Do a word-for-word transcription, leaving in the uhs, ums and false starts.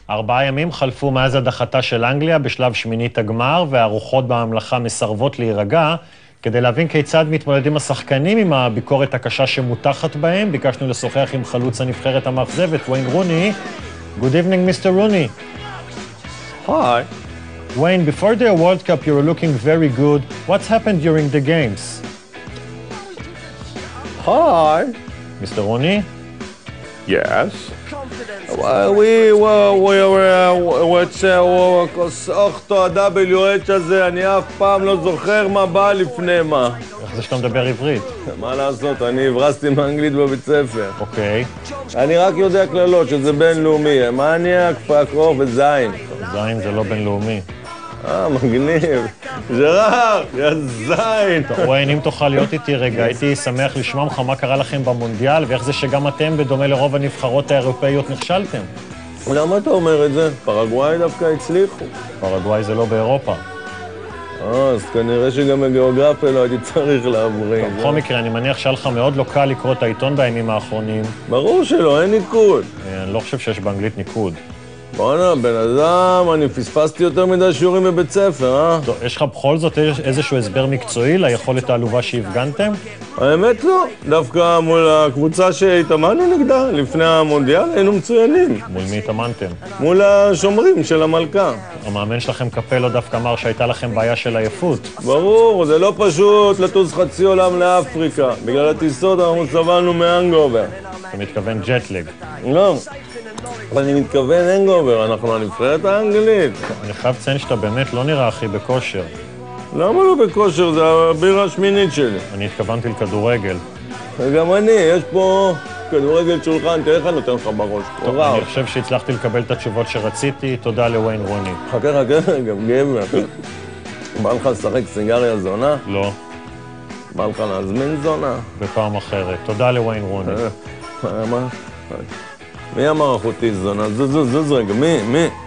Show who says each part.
Speaker 1: ארבעה ימים חלפו מאז הדחתה של אנגליה בשלב שמינית הגמר, והרוחות בממלכה מסרבות להירגע. כדי להבין כיצד מתמודדים השחקנים עם הביקורת הקשה שמותחת בהם, ביקשנו לשוחח עם חלוץ הנבחרת המאכזבת, וויין רוני. Good evening, Mister Rooney.
Speaker 2: Hi.
Speaker 1: Wayne, before the World Cup, you were looking very good. What's happened during the games?
Speaker 2: Hi.
Speaker 1: Mister Rooney?
Speaker 2: Yes. Well, we were, we were, אותו ה-דאבליו אייץ' הזה, אני אף פעם לא זוכר מה בא לפני מה.
Speaker 1: איך זה שאתה מדבר עברית?
Speaker 2: מה לעשות, אני הברסתי מאנגלית בבית ספר.
Speaker 1: אוקיי.
Speaker 2: אני רק יודע כללות שזה בינלאומי, מניאק, פאק אוף וזין.
Speaker 1: זין זה לא בינלאומי.
Speaker 2: אה, מגניב. ז'רר, יא זין.
Speaker 1: וויין, אם תוכל להיות איתי רגע, הייתי שמח לשמוע ממך מה קרה לכם במונדיאל, ואיך זה שגם אתם, בדומה לרוב הנבחרות האירופאיות, נכשלתם.
Speaker 2: למה אתה אומר את זה? פרגוואי דווקא הצליחו.
Speaker 1: פרגוואי זה לא באירופה.
Speaker 2: אה, אז כנראה שגם בגיאוגרפיה לא הייתי צריך להבריא.
Speaker 1: בכל מקרה, אני מניח שהיה לך מאוד לא קל לקרוא את העיתון בימים האחרונים.
Speaker 2: ברור שלא, אין ניקוד.
Speaker 1: אני לא חושב שיש באנגלית ניקוד.
Speaker 2: בוא'נה, בן אדם, אני פספסתי יותר מדי שיעורים בבית ספר, אה?
Speaker 1: טוב, יש לך בכל זאת איזשהו הסבר מקצועי ליכולת העלובה שהפגנתם?
Speaker 2: האמת לא, דווקא מול הקבוצה שהתאמנו נגדה לפני המונדיאל היינו מצוינים.
Speaker 1: מול מי התאמנתם?
Speaker 2: מול השומרים של המלכה.
Speaker 1: המאמן שלכם קפלו דווקא אמר שהייתה לכם בעיה של עייפות.
Speaker 2: ברור, זה לא פשוט לטוס חצי עולם לאפריקה. בגלל הטיסות אנחנו סבלנו מהנגובר.
Speaker 1: אתה מתכוון ג'טלג.
Speaker 2: לא. אבל אני מתכוון הנגובר, אנחנו הנבחרת האנגלית.
Speaker 1: אני חייב לציין שאתה באמת לא נראה הכי בכושר.
Speaker 2: למה לא בכושר? זה הבירה השמינית שלי.
Speaker 1: אני התכוונתי לכדורגל.
Speaker 2: וגם אני, יש פה כדורגל שולחן, תראה איך אני נותן לך בראש.
Speaker 1: טוב, אני חושב שהצלחתי לקבל את התשובות שרציתי. תודה לוויין רוני.
Speaker 2: חכה, חכה, גם גבר. בא לך לשחק סיגריה זונה?
Speaker 1: לא.
Speaker 2: בא לך להזמין זונה?
Speaker 1: בפעם אחרת. תודה לוויין רוני.
Speaker 2: מה? מי אמר אחותי זונה? זוז, זוז, זוז רגע, מי? מי?